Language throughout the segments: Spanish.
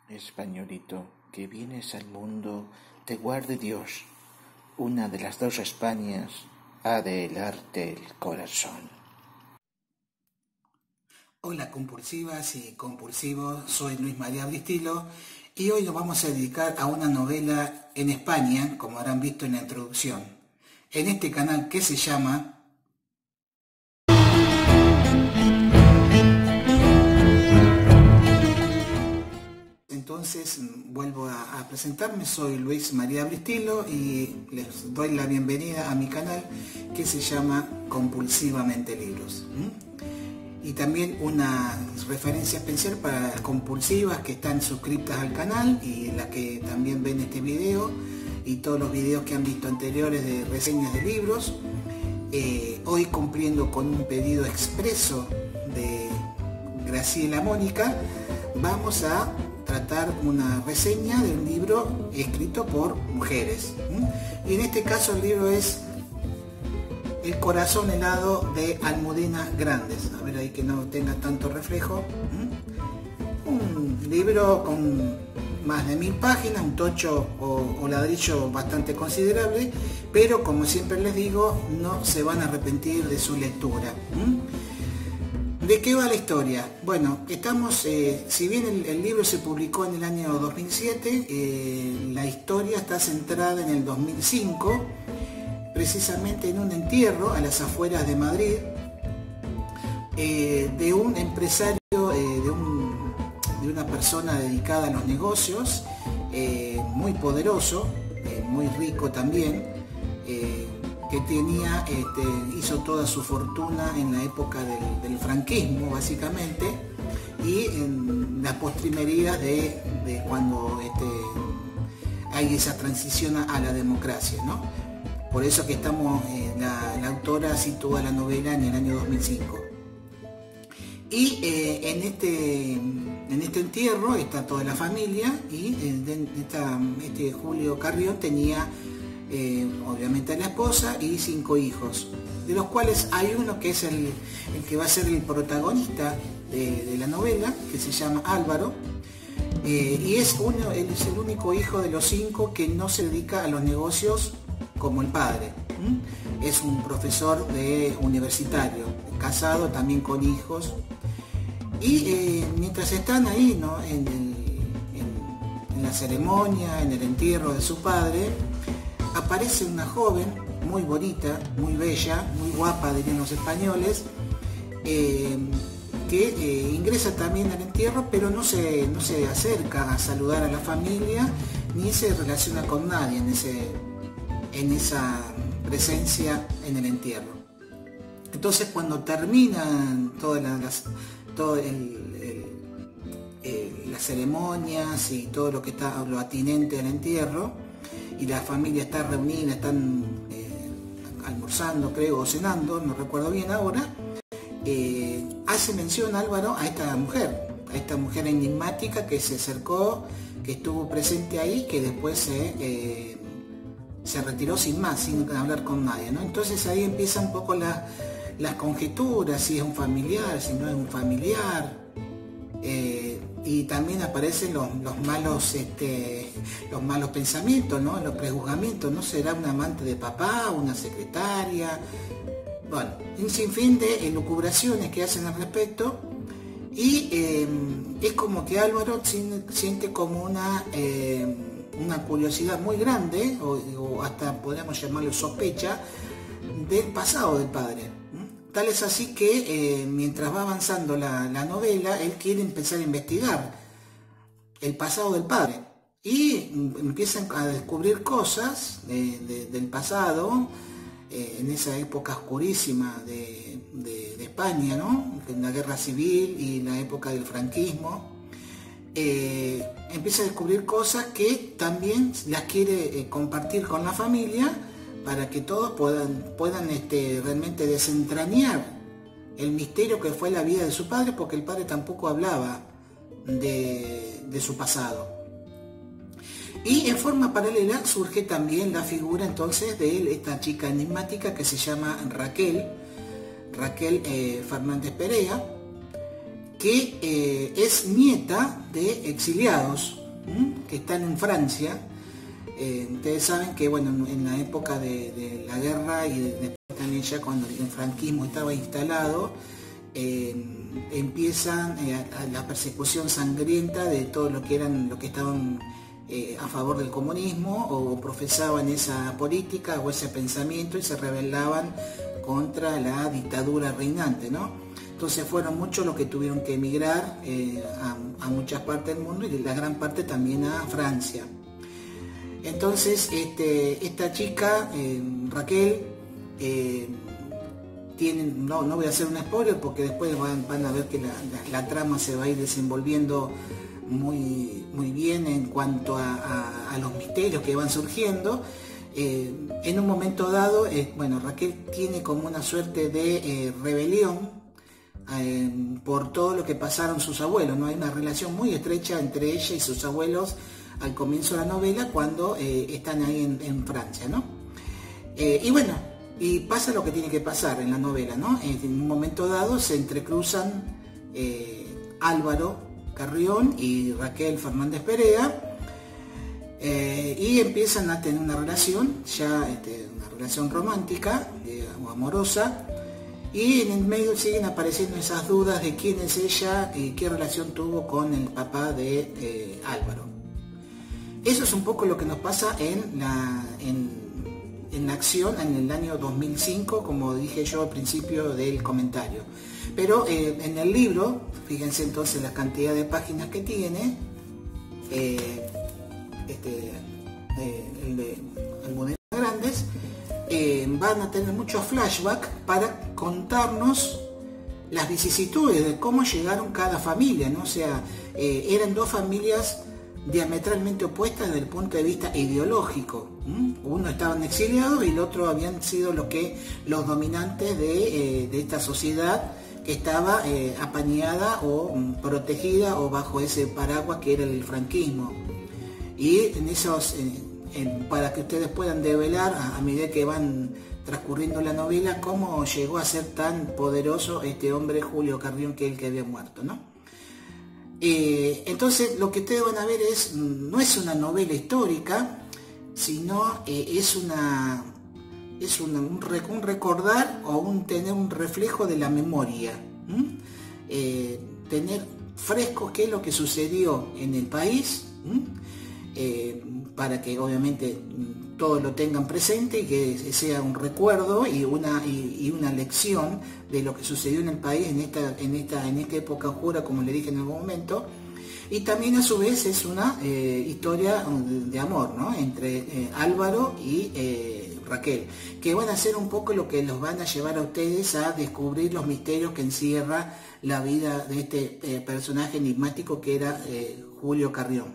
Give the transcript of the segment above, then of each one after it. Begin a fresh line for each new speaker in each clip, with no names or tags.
Españolito, que vienes al mundo, te guarde Dios. Una de las dos Españas ha de helarte el corazón.
Hola compulsivas y compulsivos, soy Luis María Bristilo y hoy nos vamos a dedicar a una novela en España, como habrán visto en la introducción, en este canal que se llama Entonces vuelvo a presentarme, soy Luis María Bristilo y les doy la bienvenida a mi canal que se llama Compulsivamente Libros. Y también una referencia especial para las compulsivas que están suscritas al canal y las que también ven este video y todos los videos que han visto anteriores de reseñas de libros. Hoy, cumpliendo con un pedido expreso de Graciela Mónica, vamos a tratar una reseña de un libro escrito por mujeres. Y en este caso el libro es El corazón helado de Almudena Grandes. A ver ahí que no tenga tanto reflejo. Un libro con más de 1000 páginas, un tocho o ladrillo bastante considerable, pero como siempre les digo, no se van a arrepentir de su lectura. ¿De qué va la historia? Bueno, estamos, si bien el libro se publicó en el año 2007, la historia está centrada en el 2005, precisamente en un entierro a las afueras de Madrid, de un empresario, de una persona dedicada a los negocios, muy poderoso, muy rico también, que tenía, hizo toda su fortuna en la época del franquismo, básicamente, y en las postrimerías de cuando hay esa transición a la democracia, ¿no? Por eso que estamos, la autora sitúa la novela en el año 2005. Y en este entierro está toda la familia y Julio Carrión tenía obviamente a la esposa y 5 hijos, de los cuales hay uno que es el que va a ser el protagonista de la novela, que se llama Álvaro, y él es el único hijo de los 5 que no se dedica a los negocios como el padre. Es un profesor universitario, casado también con hijos, y mientras están ahí, ¿no?, en la ceremonia, en el entierro de su padre, aparece una joven muy bonita, muy bella, muy guapa, dirían los españoles, que ingresa también al entierro, pero no se acerca a saludar a la familia, ni se relaciona con nadie en esa presencia en el entierro. Entonces, cuando terminan todas las ceremonias y todo lo que está lo atinente al entierro, y la familia está reunida, están almorzando, creo, o cenando, no recuerdo bien ahora, hace mención Álvaro a esta mujer enigmática que se acercó, que estuvo presente ahí, que después se retiró sin más, sin hablar con nadie, ¿no? Entonces ahí empiezan un poco las conjeturas, si es un familiar, si no es un familiar, y también aparecen los malos pensamientos, ¿no?, los prejuzgamientos. ¿No será un amante de papá, una secretaria? Bueno, un sinfín de elucubraciones que hacen al respecto, y es como que Álvaro siente como una curiosidad muy grande, o hasta podríamos llamarlo sospecha, del pasado del padre. Tal es así que mientras va avanzando la novela, él quiere empezar a investigar el pasado del padre, y empiezan a descubrir cosas del pasado, en esa época oscurísima de España, ¿no?, en la guerra civil y la época del franquismo. Empieza a descubrir cosas que también las quiere compartir con la familia, para que todos puedan realmente desentrañar el misterio que fue la vida de su padre, porque el padre tampoco hablaba de su pasado. Y en forma paralela surge también la figura entonces de esta chica enigmática que se llama Raquel Fernández Perea, que es nieta de exiliados que están en Francia. Ustedes saben que bueno, en la época de la guerra y después también ya cuando el franquismo estaba instalado, empiezan la persecución sangrienta de todo lo que eran los que estaban a favor del comunismo o profesaban esa política o ese pensamiento y se rebelaban contra la dictadura reinante, ¿no? Entonces fueron muchos los que tuvieron que emigrar a muchas partes del mundo y la gran parte también a Francia. Entonces esta chica, Raquel, no voy a hacer un spoiler porque después van a ver que la trama se va a ir desenvolviendo muy bien en cuanto a los misterios que van surgiendo. En un momento dado, bueno, Raquel tiene como una suerte de rebelión por todo lo que pasaron sus abuelos, ¿no? Hay una relación muy estrecha entre ella y sus abuelos al comienzo de la novela cuando están ahí en Francia, ¿no? Y bueno, y pasa lo que tiene que pasar en la novela, ¿no? En un momento dado se entrecruzan Álvaro Carrión y Raquel Fernández Perea, y empiezan a tener una relación, ya una relación romántica o amorosa, y en el medio siguen apareciendo esas dudas de quién es ella y qué relación tuvo con el papá de Álvaro. Eso es un poco lo que nos pasa en la acción en el año 2005, como dije yo al principio del comentario. Pero en el libro, fíjense entonces la cantidad de páginas que tiene, el de Almudena Grandes, van a tener muchos flashbacks para contarnos las vicisitudes de cómo llegaron cada familia, ¿no? O sea, eran dos familias diametralmente opuestas desde el punto de vista ideológico. Uno estaban exiliados y el otro habían sido los dominantes de esta sociedad que estaba apañada o protegida o bajo ese paraguas que era el franquismo. Y en esos, para que ustedes puedan develar a medida que van transcurriendo la novela cómo llegó a ser tan poderoso este hombre Julio Carrión, que es el que había muerto, ¿no? Entonces lo que ustedes van a ver no es una novela histórica, sino es un recordar o tener un reflejo de la memoria, tener fresco qué es lo que sucedió en el país, para que obviamente todos lo tengan presente y que sea un recuerdo y una lección de lo que sucedió en el país en esta época oscura, como le dije en algún momento. Y también a su vez es una historia de amor, ¿no? Entre Álvaro y Raquel, que van a ser un poco lo que los van a llevar a ustedes a descubrir los misterios que encierra la vida de este personaje enigmático que era Julio Carrión.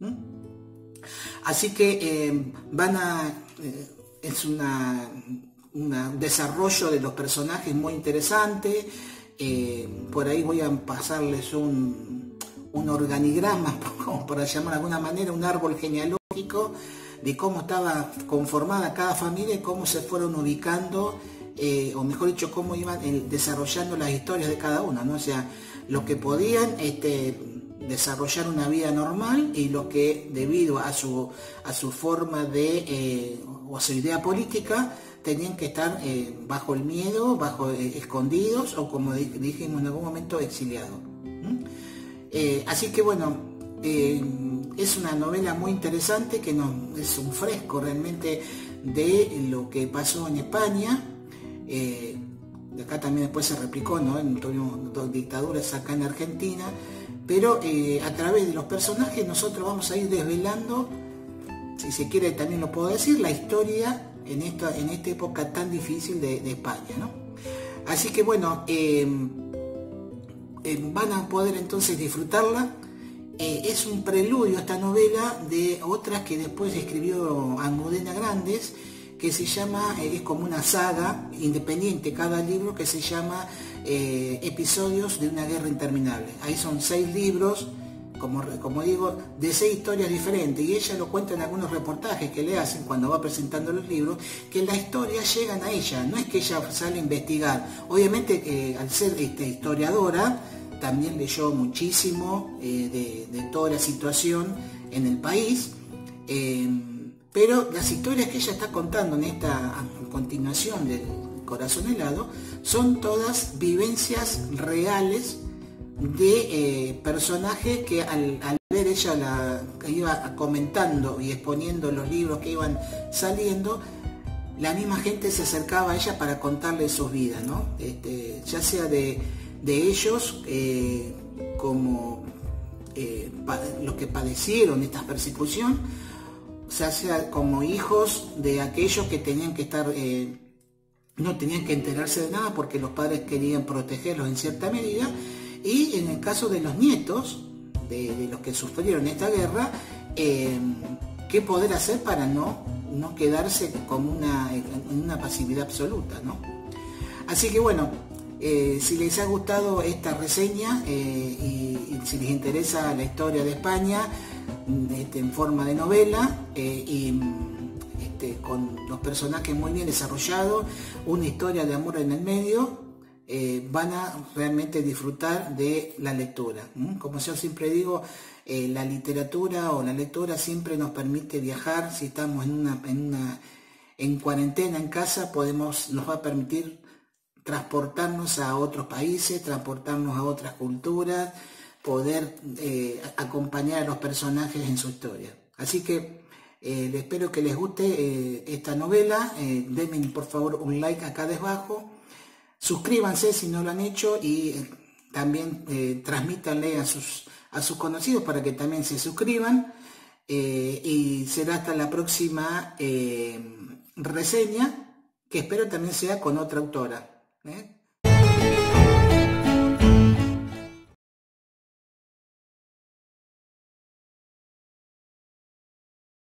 Así que es un desarrollo de los personajes muy interesante. Por ahí voy a pasarles un organigrama, como para llamar de alguna manera, un árbol genealógico de cómo estaba conformada cada familia y cómo se fueron ubicando, o mejor dicho, cómo iban desarrollando las historias de cada uno, ¿no? O sea, los que podían desarrollar una vida normal y los que debido a su forma o a su idea política tenían que estar bajo el miedo, escondidos o, como dijimos en algún momento, exiliados. Así que bueno, es una novela muy interesante que es un fresco realmente de lo que pasó en España. De acá también después se replicó, ¿no? Tuvimos dos dictaduras acá en Argentina, pero a través de los personajes nosotros vamos a ir desvelando, si se quiere también lo puedo decir, la historia en esta época tan difícil de España, ¿no? Así que bueno, van a poder entonces disfrutarla. Es un preludio esta novela de otras que después escribió Almudena Grandes, que se llama, es como una saga independiente cada libro, que se llama Episodios de una guerra interminable. Ahí son 6 libros, como digo, de 6 historias diferentes, y ella lo cuenta en algunos reportajes que le hacen cuando va presentando los libros, que las historias llegan a ella, no es que ella sale a investigar. Obviamente que al ser historiadora, también leyó muchísimo de toda la situación en el país, pero las historias que ella está contando en esta continuación del Corazón Helado son todas vivencias reales de personajes que al ver ella que iba comentando y exponiendo los libros que iban saliendo, la misma gente se acercaba a ella para contarle sus vidas, ¿no? Ya sea de ellos como los que padecieron esta persecución, o sea como hijos de aquellos que tenían que estar, no tenían que enterarse de nada porque los padres querían protegerlos en cierta medida, y en el caso de los nietos, de los que sufrieron esta guerra, qué poder hacer para no quedarse como en una pasividad absoluta, ¿no? Así que bueno, si les ha gustado esta reseña y si les interesa la historia de España en forma de novela con los personajes muy bien desarrollados, una historia de amor en el medio, van a realmente disfrutar de la lectura. Como yo siempre digo, la literatura o la lectura siempre nos permite viajar. Si estamos en cuarentena en casa, nos va a permitir transportarnos a otros países, transportarnos a otras culturas, poder acompañar a los personajes en su historia. Así que espero que les guste esta novela. Denme por favor un like acá debajo, suscríbanse si no lo han hecho, y también transmítanle a sus conocidos para que también se suscriban, y será hasta la próxima reseña, que espero también sea con otra autora.